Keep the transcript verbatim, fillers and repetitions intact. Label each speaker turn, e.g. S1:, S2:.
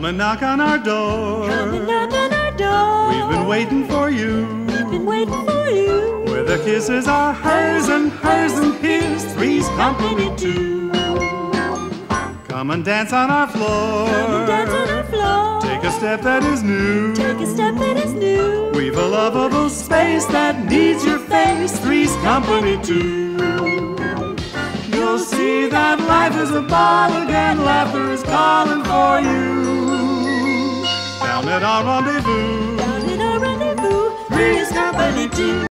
S1: Come and knock on our door.
S2: Come and knock on our door.
S1: We've been waiting for you.
S2: We've been waiting for you.
S1: Where the kisses are hers and hers and his, three's company too. Come and dance on our floor.
S2: Come and dance on our floor.
S1: Take a step that is new.
S2: Take a step that is new.
S1: We've a lovable space that needs your face, three's company too. You'll see that life is a ball again, laughter is calling for you. Down at our rendezvous,
S2: Down at our rendezvous, three's company too.